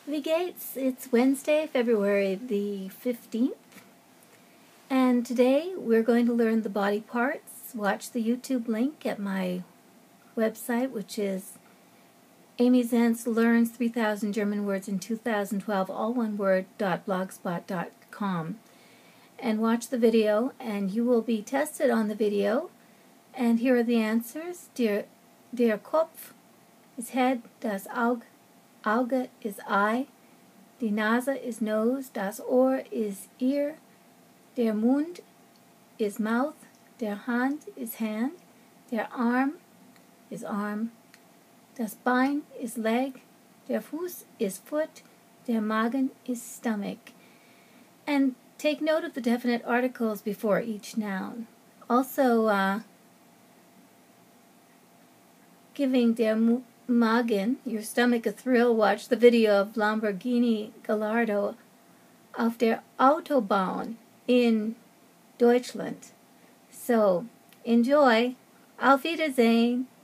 Wie geht's? It's Wednesday, February the 15th, and today we're going to learn the body parts. Watch the YouTube link at my website, which is Amy Zents Learns 3,000 German Words in 2012, all one word, .blogspot.com. And watch the video, and you will be tested on the video. And here are the answers. Der Kopf is head, das Auge is eye, die Nase is nose, das Ohr is ear, der Mund is mouth, der Hand is hand, der Arm is arm, das Bein is leg, der Fuß is foot, der Magen is stomach. And take note of the definite articles before each noun. Also, giving der Magen, your stomach, a thrill, watch the video of Lamborghini Gallardo auf der Autobahn in Deutschland. So, enjoy. Auf Wiedersehen.